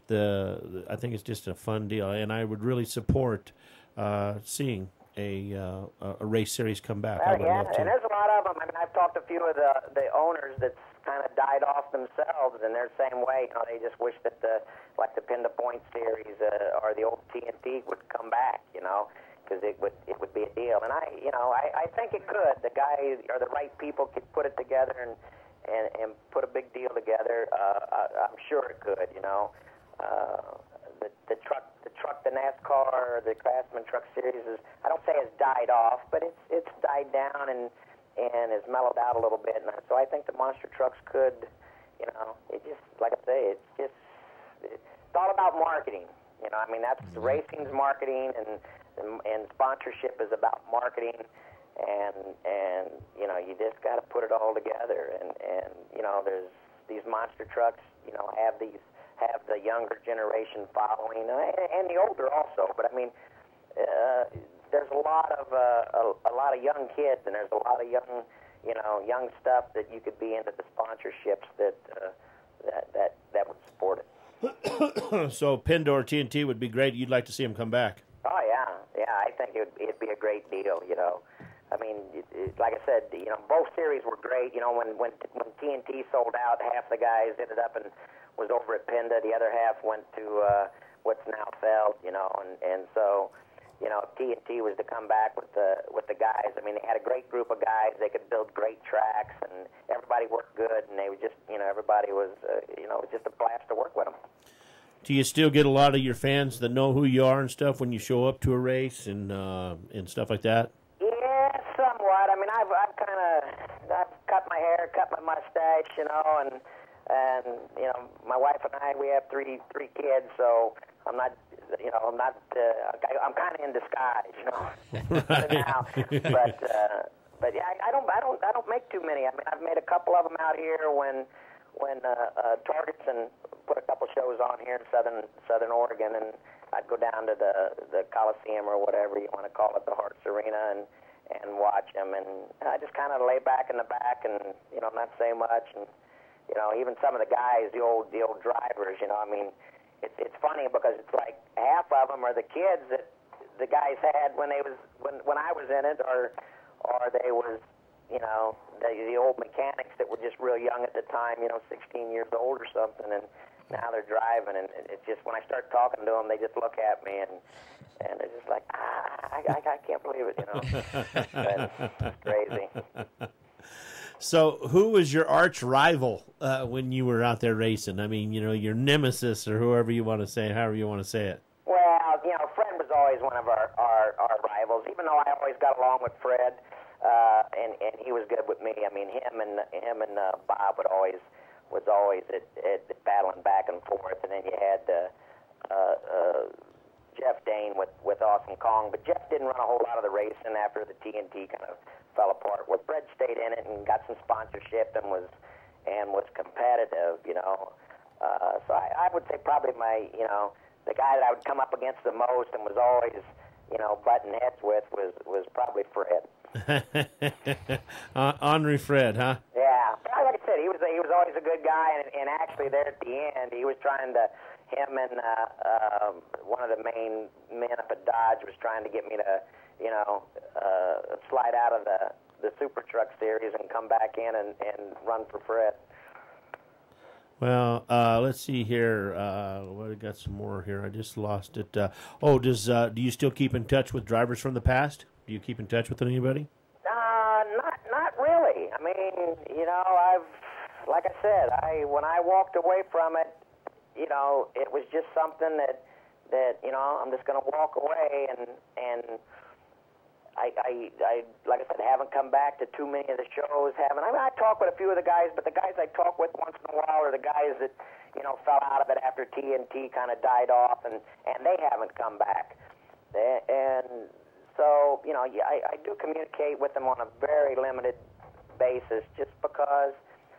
the. I think it's just a fun deal, and I would really support uh, seeing a uh, a race series come back. Well, I would yeah, love to. and there's a lot of them. I mean, I've talked to a few of the the owners that's kind of died off themselves, and they're the same way. You know, they just wish that the like the Pin to Point series uh, or the old T N T would come back. You know. Because it would it would be a deal, and I you know I, I think it could. The guy or the right people could put it together and and, and put a big deal together. Uh, I, I'm sure it could. You know, uh, the the truck the truck the NASCAR or the Craftsman Truck Series is, I don't say has died off, but it's it's died down and and has mellowed out a little bit. And so I think the monster trucks could, you know, it just like I say, it's just it's all about marketing. You know, I mean that's the racing's marketing and. And, and sponsorship is about marketing, and and you know you just got to put it all together. And, and you know there's these monster trucks. You know have these have the younger generation following, and, and the older also. But I mean, uh, there's a lot of uh, a, a lot of young kids, and there's a lot of young you know young stuff that you could be into the sponsorships that uh, that that that would support it. So Pindor T N T would be great. You'd like to see him come back. Oh yeah, yeah. I think it would it'd be a great deal. You know, I mean, it, it, like I said, you know, both series were great. You know, when when when T N T sold out, half the guys ended up and was over at Pinda. The other half went to uh, what's now Feld. You know, and and so, you know, if T N T was to come back with the with the guys, I mean, they had a great group of guys. They could build great tracks, and everybody worked good. And they were just, you know, everybody was, uh, you know, it was just a blast to work with them. Do you still get a lot of your fans that know who you are and stuff when you show up to a race and uh, and stuff like that? Yeah, somewhat. I mean, I've I've kind of I've cut my hair, cut my mustache, you know, and and you know, my wife and I, we have three three kids, so I'm not, you know, I'm not, uh, I'm kind of in disguise, you know, Right. now. But uh, but yeah, I, I don't I don't I don't make too many. I mean, I've made a couple of them out here when when uh, uh, Torgerson put a couple shows on here in southern Southern Oregon, and I'd go down to the the Coliseum or whatever you want to call it, the Harts Arena, and and watch them. And I just kind of lay back in the back and, you know, not say much. And, you know, even some of the guys, the old the old drivers, you know, I mean, it's it's funny because it's like half of them are the kids that the guys had when they was when when I was in it, or or they was, you know, the, the old mechanics that were just real young at the time, you know, sixteen years old or something, and now they're driving, and it's just, when I start talking to them, they just look at me, and and they're just like, ah, I, I, I can't believe it, you know. But it's crazy. So who was your arch rival uh, when you were out there racing? I mean, you know, your nemesis or whoever you want to say, however you want to say it. Well, you know, Fred was always one of our, our, our rivals. even though I always got along with Fred, uh, and and he was good with me. I mean, him and him and uh, Bob would always was always at, at battling back and forth, and then you had uh, uh, uh, Jeff Dane with with Awesome Kong, but Jeff didn't run a whole lot of the racing after the T N T kind of fell apart. Well, Fred stayed in it and got some sponsorship and was and was competitive, you know. Uh, so I, I would say probably my, you know, the guy that I would come up against the most and was always, you know, butting heads with was, was probably Fred. uh, Henri Fred, huh? Yeah, like I said, he was he was always a good guy, and, and actually there at the end, he was trying to, him and uh, uh, one of the main men up at Dodge was trying to get me to, you know, uh, slide out of the, the Super Truck Series and come back in and, and run for Fred. Well, uh, let's see here. Uh, well, we got some more here. I just lost it. Uh, oh, does uh, do you still keep in touch with drivers from the past? Do you keep in touch with anybody? Uh, not not really. I mean, you know, I've like I said, I when I walked away from it, you know, it was just something that that you know, I'm just going to walk away, and and I, I I like I said, haven't come back to too many of the shows. Haven't. I mean, I talk with a few of the guys, but the guys I talk with once in a while are the guys that you know fell out of it after T N T kind of died off, and and they haven't come back, and. So, you know, yeah, I, I do communicate with them on a very limited basis just because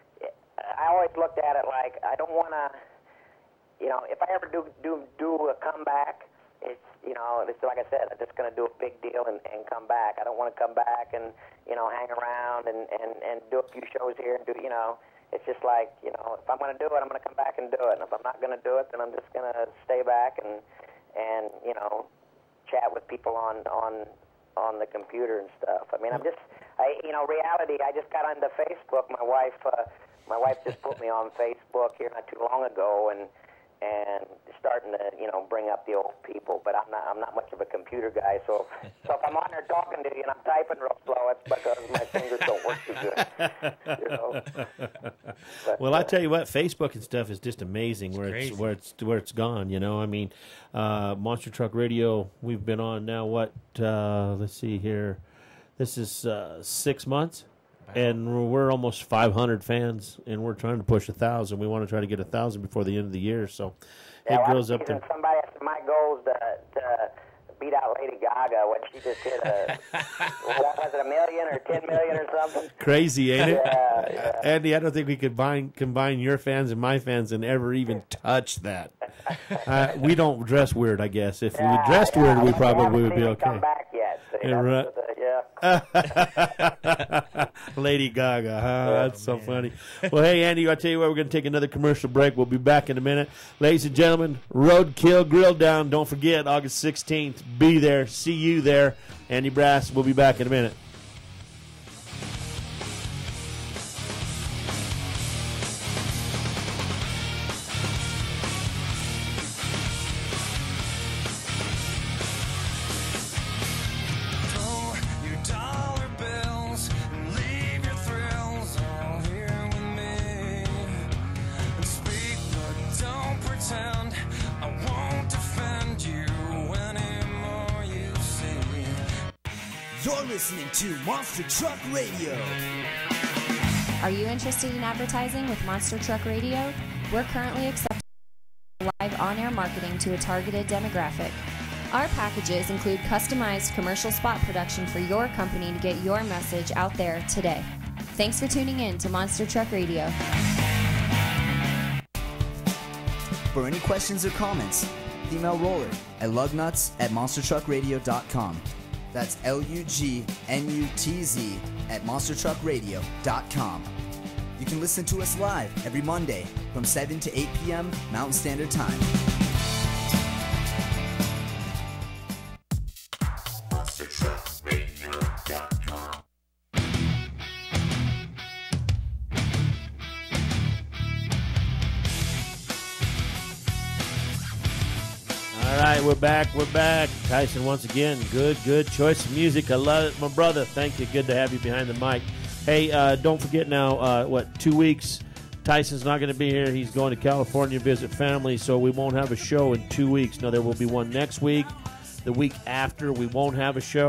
I always looked at it like I don't want to, you know, if I ever do do, do a comeback, it's, you know, it's like I said, I'm just going to do a big deal and, and come back. I don't want to come back and, you know, hang around and, and, and do a few shows here and do, you know, it's just like, you know, if I'm going to do it, I'm going to come back and do it. And if I'm not going to do it, then I'm just going to stay back and, and, you know, chat with people on, on on the computer and stuff. I mean, I'm just, I you know, reality. I just got onto Facebook. My wife, uh, my wife just put me on Facebook here not too long ago, and and starting to you know bring up the old people. But I'm not I'm not much of a computer guy. So so if I'm on there talking to you and I'm typing real slow, it's because my fingers don't work too good. You know. But, well, I tell you what, Facebook and stuff is just amazing. It's where crazy. it's where it's where it's gone. You know, I mean, uh, Monster Truck Radio. We've been on now. What? Uh, let's see here. This is uh, six months. And we're almost five hundred fans, and we're trying to push a thousand. We want to try to get a thousand before the end of the year, so yeah, it well, grows up there. there. Somebody asked my goal is to, to beat out Lady Gaga when she just hit a what was it, a million or ten million or something? Crazy, ain't it? Yeah, yeah. Andy, I don't think we could combine combine your fans and my fans and ever even touch that. Uh, we don't dress weird, I guess. If Yeah, we dressed yeah, weird, we we probably haven't would seen be it okay. Come back yet? See, Yeah, that's right. the- yeah. Lady Gaga, huh? That's so funny. Well, hey, Andy, I'll tell you what, we're going to take another commercial break. We'll be back in a minute. Ladies and gentlemen, Roadkill Grill Down. Don't forget, August sixteenth. Be there. See you there. Andy Brass, we'll be back in a minute. You're listening to Monster Truck Radio. Are you interested in advertising with Monster Truck Radio? We're currently accepting live on-air marketing to a targeted demographic. Our packages include customized commercial spot production for your company to get your message out there today. Thanks for tuning in to Monster Truck Radio. For any questions or comments, email Roller at lugnuts at monster truck radio dot com. That's L U G N U T Z at monster truck radio dot com. You can listen to us live every Monday from seven to eight p.m. Mountain Standard Time. monster truck radio dot com. All right, we're back. We're back. Tyson, once again, good, good choice of music. I love it, my brother. Thank you. Good to have you behind the mic. Hey, uh, don't forget now, uh, what, two weeks, Tyson's not going to be here. He's going to California to visit family, so we won't have a show in two weeks. Now, there will be one next week. The week after, we won't have a show.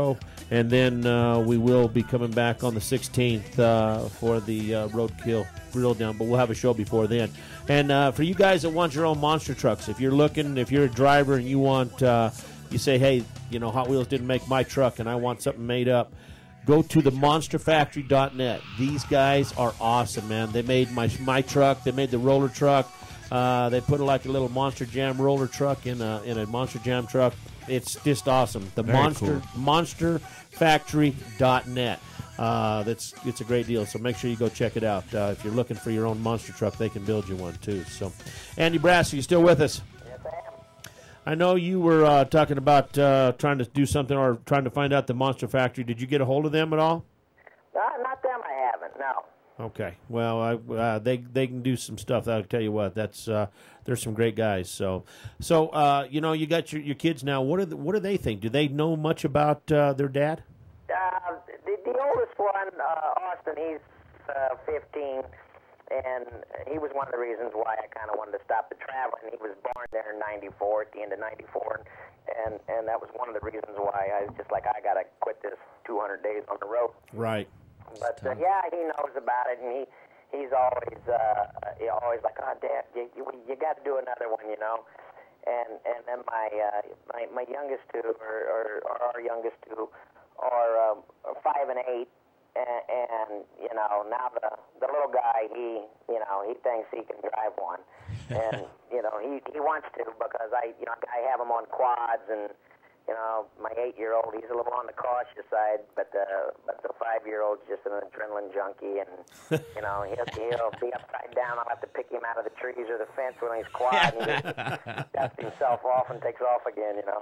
And then uh, we will be coming back on the sixteenth uh, for the uh, Roadkill Grill Down, but we'll have a show before then. And uh, for you guys that want your own monster trucks, if you're looking, if you're a driver and you want, uh, you say, hey, you know, Hot Wheels didn't make my truck and I want something made up, go to the monster factory dot net. These guys are awesome, man. They made my my truck. They made the roller truck. Uh, they put like a little Monster Jam roller truck in a in a Monster Jam truck. It's just awesome. The Very monster cool. monster factory dot net. Uh, that's it's a great deal. So make sure you go check it out. Uh, if you're looking for your own monster truck, they can build you one too. So, Andy Brass, are you still with us? Yes, I am. I know you were uh, talking about uh, trying to do something or trying to find out the Monster Factory. Did you get a hold of them at all? No, not them. I haven't. No. Okay. Well, I, uh, they they can do some stuff. I'll tell you what. That's uh, there's some great guys. So, so uh, you know, you got your, your kids now. What are the, what do they think? Do they know much about uh, their dad? Uh, the, the oldest one, uh, Austin, he's uh, fifteen, and he was one of the reasons why I kind of wanted to stop the traveling. He was born there in ninety-four, at the end of ninety-four, and, and that was one of the reasons why I was just like, I got to quit this two hundred days on the road. Right. But uh, yeah, he knows about it, and he he's always uh, he always like, oh, Dad, you you, you got to do another one, you know. And and then my uh, my my youngest two, or, or, or our youngest two, are, um, are five and eight, and, and you know now the the little guy, he you know he thinks he can drive one, and you know he he wants to because I you know I have him on quads and. You know, my eight-year-old, he's a little on the cautious side, but the but the five-year-old's just an adrenaline junkie, and you know he'll he'll be upside down. I'll have to pick him out of the trees or the fence when he's quiet, and just dusts himself off and takes off again. You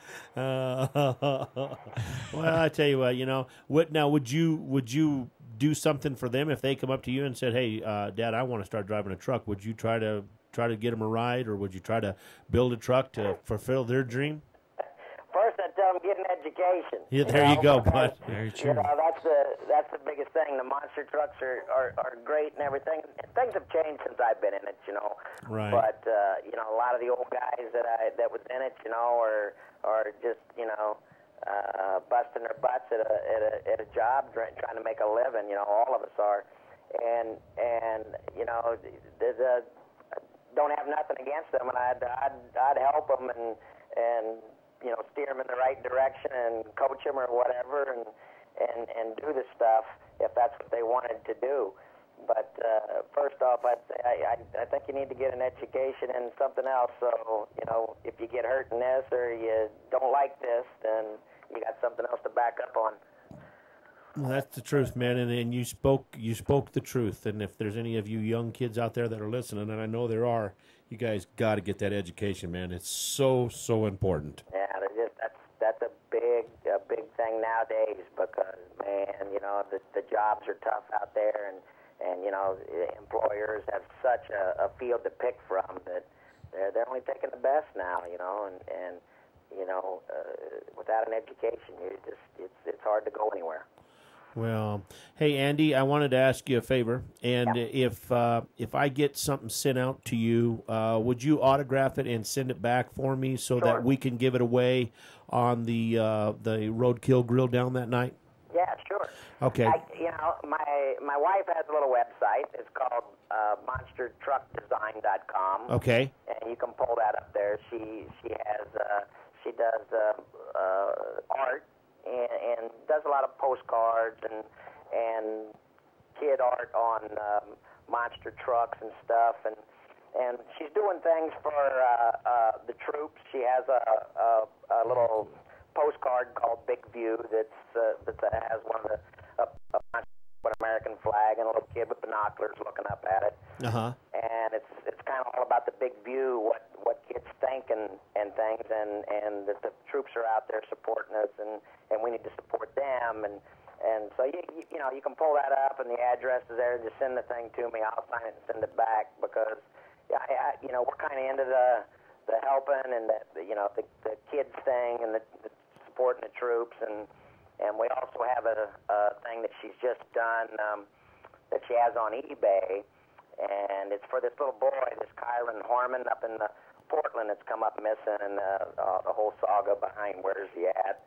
know. Uh, well, I tell you what, you know, what now? Would you would you do something for them if they come up to you and said, "Hey, uh, Dad, I want to start driving a truck"? Would you try to try to get them a ride, or would you try to build a truck to fulfill their dream? First, I tell them get an education. Yeah, there you, know, go, because, bud. Very true. You know, that's the that's the biggest thing. The monster trucks are, are, are great and everything. Things have changed since I've been in it, you know. Right. But uh, you know, a lot of the old guys that I that was in it, you know, are are just you know uh, busting their butts at a at a at a job trying to make a living. You know, all of us are, and and you know, there's a don't have nothing against them, and I'd I'd, I'd help them and and. you know, steer them in the right direction and coach them or whatever, and and and do the stuff if that's what they wanted to do. But uh, first off, I'd say I, I I think you need to get an education in something else. So you know, if you get hurt in this or you don't like this, then you got something else to back up on. Well, that's the truth, man, and, and you spoke you spoke the truth. And if there's any of you young kids out there that are listening, and I know there are, you guys got to get that education, man. It's so so important. Yeah, just, that's that's a big a big thing nowadays because man, you know the the jobs are tough out there, and and you know employers have such a, a field to pick from that they're they're only taking the best now, you know, and and you know uh, without an education, you just it's it's hard to go anywhere. Well, hey Andy, I wanted to ask you a favor, and Yeah. if uh, if I get something sent out to you, uh, would you autograph it and send it back for me so Sure. that we can give it away on the uh, the Roadkill Grill Down that night? Yeah, sure. Okay. I, you know, my my wife has a little website. It's called uh, monster truck design dot com. Okay. And you can pull that up there. She she has uh, she does uh, uh, art. And, and does a lot of postcards and and kid art on um, monster trucks and stuff, and and she's doing things for uh, uh, the troops. She has a, a, a little postcard called Big View that's uh, that has one of the a, a an American flag and a little kid with binoculars looking up at it. Uh huh. And it's it's kind of all about the big view, what what kids think and, and things, and, and that the troops are out there supporting us, and, and we need to support them, and and so you, you you know you can pull that up, and the address is there. Just send the thing to me. I'll sign it and send it back because yeah, I, I, you know we're kind of into the the helping and the, the you know the the kids thing and the, the supporting the troops, and and we also have a, a thing that she's just done um, that she has on eBay. And it's for this little boy, this Kyron Harmon up in the Portland that's come up missing, and uh, uh, the whole saga behind where's he at.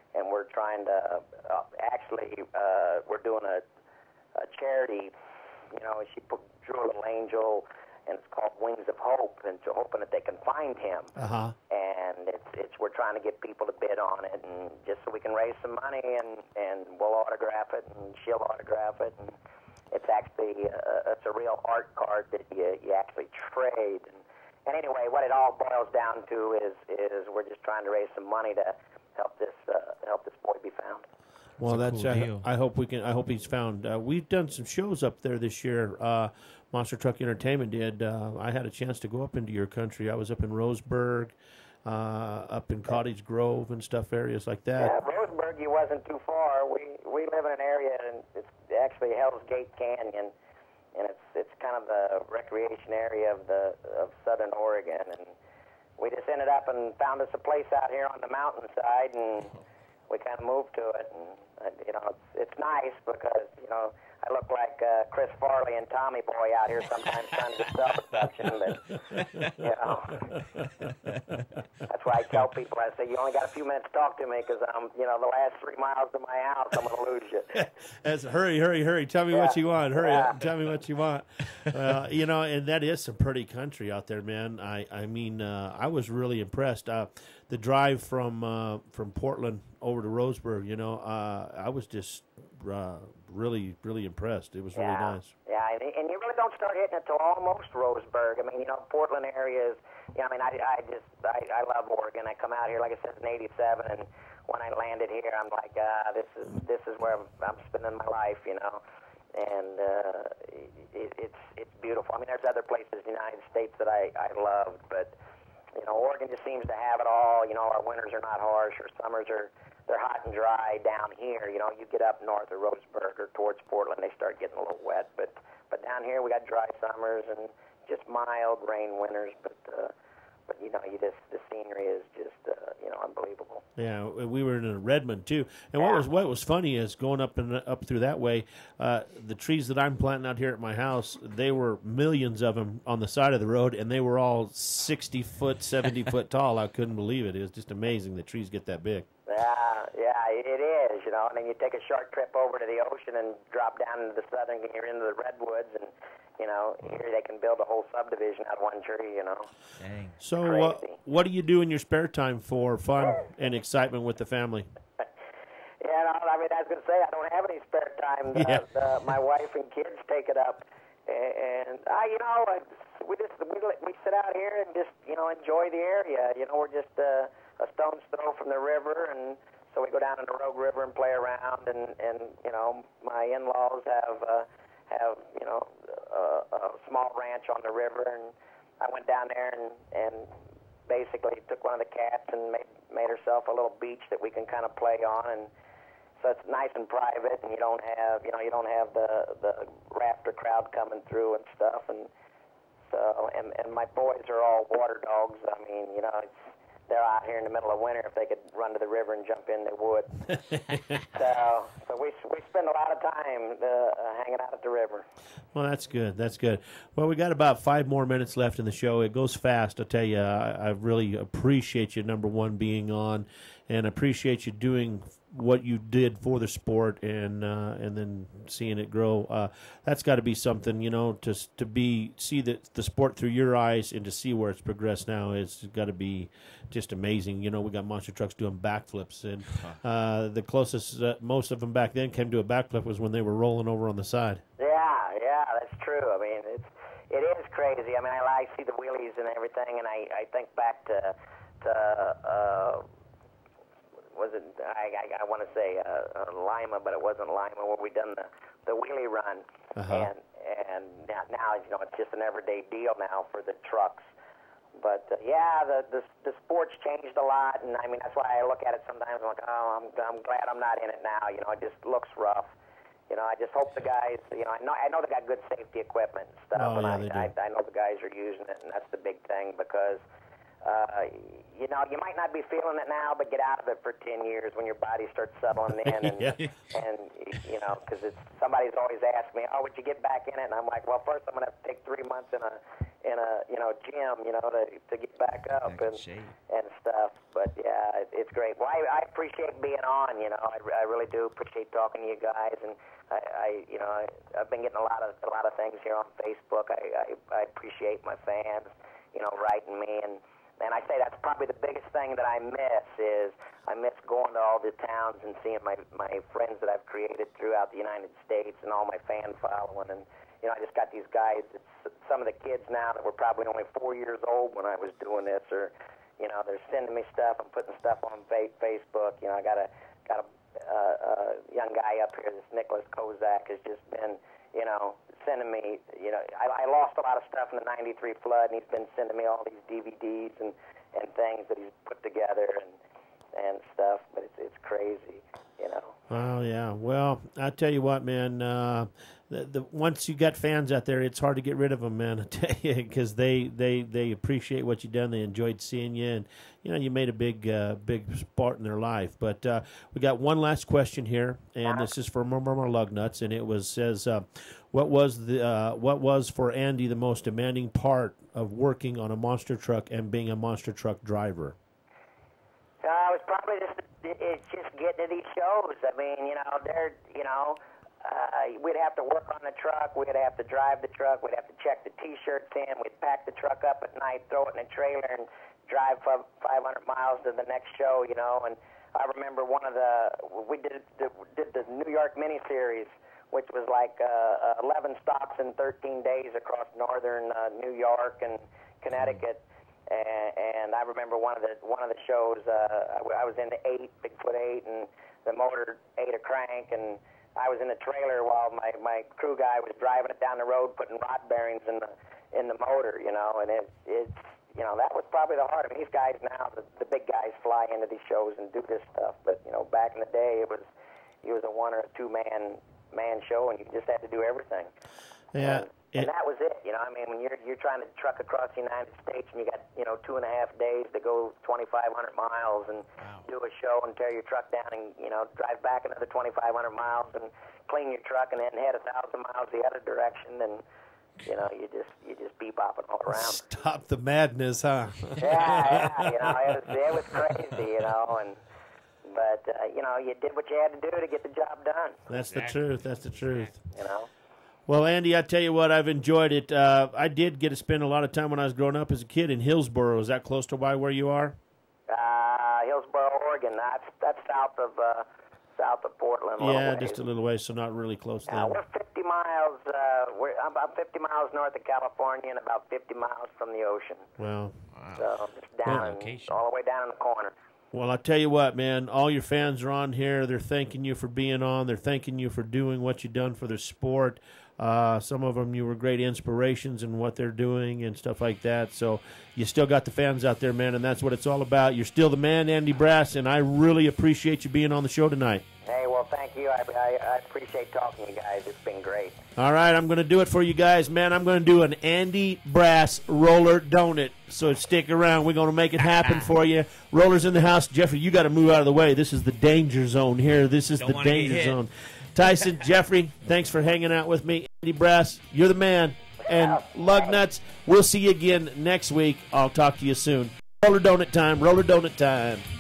and we're trying to uh, actually uh, we're doing a, a charity. You know, she put, drew a little angel, and it's called Wings of Hope, and so hoping that they can find him. Uh-huh. And it's it's we're trying to get people to bid on it, and just so we can raise some money, and and we'll autograph it, and she'll autograph it, and it's actually uh, it's a real art card that you you actually trade. And, and anyway, what it all boils down to is is we're just trying to raise some money to help this uh, help this boy be found. Well, That's that's, a cool uh, deal. I hope we can. I hope he's found. Uh, we've done some shows up there this year. Uh, Monster Truck Entertainment did. Uh, I had a chance to go up into your country. I was up in Roseburg, uh, up in Cottage Grove and stuff, areas like Yeah, that. Roseburg, you wasn't too far. We we live in an area, and it's actually Hell's Gate Canyon, and it's it's kind of the recreation area of the of Southern Oregon, and we just ended up and found us a place out here on the mountainside, and we kind of moved to it, and uh, you know it's it's nice because you know I look like uh, Chris Farley and Tommy Boy out here sometimes trying to do self-deception, but you know that's why I tell people, I say you only got a few minutes to talk to me because I'm you know the last three miles to my house I'm going to lose you. As hurry, hurry, hurry! Tell me Yeah. what you want. Hurry Yeah. up! Tell me what you want. Uh, you know, and that is some pretty country out there, man. I, I mean, uh, I was really impressed. Uh, the drive from uh, from Portland over to Roseburg, you know, uh, I was just uh, really, really impressed. It was really Yeah, nice. yeah, and, and you really don't start hitting it till almost Roseburg. I mean, you know, Portland area is. Yeah, I mean, I, I just I, I love Oregon. I come out here, like I said, in eighty-seven, and when I landed here, I'm like, ah, this is this is where I'm, I'm spending my life, you know. And uh, it, it's it's beautiful. I mean, there's other places in the United States that I I loved, but you know, Oregon just seems to have it all. You know, our winters are not harsh, our summers are they're hot and dry down here. You know, you get up north of Roseburg or towards Portland, they start getting a little wet. But but down here we got dry summers and just mild rain winters. But uh, but you know, you just the scenery is just uh, you know unbelievable. Yeah, we were in Redmond too, and what Yeah. was what was funny is going up and up through that way. Uh, the trees that I'm planting out here at my house, they were millions of them on the side of the road, and they were all sixty foot, seventy foot tall. I couldn't believe it. It was just amazing that trees get that big. Yeah, yeah, it is, you know, and then you take a short trip over to the ocean and drop down into the southern, you're into the redwoods, and, you know, here they can build a whole subdivision out of one tree, you know. Dang. So, uh, Crazy. what do you do in your spare time for fun and excitement with the family? Yeah, no, I mean, I was going to say, I don't have any spare time. Uh, Yeah. uh, my wife and kids take it up, and, I, you know, I, we just, we, we sit out here and just, you know, enjoy the area. You know, we're just uh, a stone's throw from the river, and so we go down in the Rogue River and play around, and, and you know, my in-laws have, uh, have you know, a, a small ranch on the river, and I went down there and, and basically took one of the cats and made, made herself a little beach that we can kind of play on, and so it's nice and private, and you don't have, you know, you don't have the the rafter crowd coming through and stuff, and so, and and my boys are all water dogs. I mean, you know, it's, they're out here in the middle of winter. If they could run to the river and jump in, they would. so, so we we spend a lot of time uh, hanging out at the river. Well, that's good. That's good. Well, we got about five more minutes left in the show. It goes fast. I tell you, I, I really appreciate you, number one, being on, and appreciate you doing what you did for the sport, and uh, and then seeing it grow. Uh, that's got to be something, you know, to to be see the the sport through your eyes and to see where it's progressed now. It's got to be just amazing. You know, we got monster trucks doing backflips, and uh, the closest uh, most of them back then came to a backflip was when they were rolling over on the side. Yeah, yeah, that's true. I mean, it's it is crazy. I mean, I, I see the wheelies and everything, and I, I think back to to uh, was it I I, I want to say uh, uh, Lima, but it wasn't Lima where we done the the wheelie run, Uh-huh. and and now, now you know it's just an everyday deal now for the trucks. But uh, yeah, the, the the sport's changed a lot, and I mean that's why I look at it sometimes. I'm like, oh, I'm I'm glad I'm not in it now. You know, it just looks rough. You know, I just hope the guys. You know, I know I know they got good safety equipment and stuff, Oh, and yeah, I, they do. I I know the guys are using it, and that's the big thing because. Uh, you know, you might not be feeling it now, but get out of it for ten years when your body starts settling in, and Yeah. and you know, because it's somebody's always asked me, oh, would you get back in it? And I'm like, well, first I'm gonna have to take three months in a in a you know gym, you know, to to get back up Back in and shape. and stuff. But yeah, it, it's great. Well, I, I appreciate being on. You know, I, I really do appreciate talking to you guys, and I, I you know, I, I've been getting a lot of a lot of things here on Facebook. I, I, I appreciate my fans, you know, writing me, and and I say that's probably the biggest thing that I miss is I miss going to all the towns and seeing my my friends that I've created throughout the United States and all my fan following. And you know, I just got these guys. It's some of the kids now that were probably only four years old when I was doing this, or you know, they're sending me stuff. I'm putting stuff on fa- Facebook. You know, I got a got a uh, uh, young guy up here. This Nicholas Kozak has just been, you know, sending me. You know, I, I lost a lot of stuff in the ninety-three flood, and he's been sending me all these D V Ds and, and things that he's put together and and stuff. But it's it's crazy, you know. Oh yeah. Well, I tell you what, man. Uh, the, the once you got fans out there, it's hard to get rid of them, man. I tell you, because they, they, they appreciate what you've done. They enjoyed seeing you, and you know you made a big uh, big part in their life. But uh, we got one last question here, and this is from Murmur Lugnuts, and it was says, uh, what was the uh, what was for Andy the most demanding part of working on a monster truck and being a monster truck driver? Uh, it was probably just it's just getting to these shows. I mean, you know, they're you know. Uh, we'd have to work on the truck. We'd have to drive the truck. We'd have to check the T-shirts in. We'd pack the truck up at night, throw it in a trailer, and drive five hundred miles to the next show, you know. And I remember one of the, we did the, did the New York miniseries, which was like uh, eleven stops in thirteen days across northern uh, New York and Connecticut. And, and I remember one of the one of the shows, uh, I, I was in the eight, Bigfoot eight, and the motor ate a crank, and I was in the trailer while my, my crew guy was driving it down the road, putting rod bearings in the in the motor, you know, and it, it's, you know, that was probably the hard. I mean, these guys now, the, the big guys fly into these shows and do this stuff, but, you know, back in the day, it was it was a one or a two-man man show, and you just had to do everything. Yeah. And, and that was it, you know, I mean, when you're you're trying to truck across the United States and you got, you know, two and a half days to go twenty-five hundred miles and wow. do a show and tear your truck down and, you know, drive back another twenty-five hundred miles and clean your truck and then head a thousand miles the other direction, and, you know, you just you just bebopping all around. Stop the madness, huh? yeah, yeah, you know, it was, it was crazy, you know, and but, uh, you know, you did what you had to do to get the job done. That's the truth. That's the truth. You know? Well, Andy, I tell you what, I've enjoyed it. Uh, I did get to spend a lot of time when I was growing up as a kid in Hillsboro. Is that close to by where you are? Uh, Hillsboro, Oregon. That's that's south of uh, south of Portland. A yeah, ways. just a little ways, so not really close Uh, then. we're fifty miles. Uh, we're about fifty miles north of California and about fifty miles from the ocean. Well, so just down, in, all the way down in the corner. Well, I tell you what, man, all your fans are on here. They're thanking you for being on. They're thanking you for doing what you've done for the sport. Uh, some of them, you were great inspirations in what they're doing and stuff like that. So you still got the fans out there, man, and that's what it's all about. You're still the man, Andy Brass, and I really appreciate you being on the show tonight. Hey, well, thank you. I, I, I appreciate talking to you guys. It's been great. All right, I'm going to do it for you guys, man. I'm going to do an Andy Brass roller donut. So stick around. We're going to make it happen for you. Rollers in the house. Jeffrey, you got to move out of the way. This is the danger zone here. This is Don't the danger get hit. zone. Tyson, Jeffrey, thanks for hanging out with me. Andy Brass, you're the man. And Lugnuts, we'll see you again next week. I'll talk to you soon. Roller donut time. Roller donut time.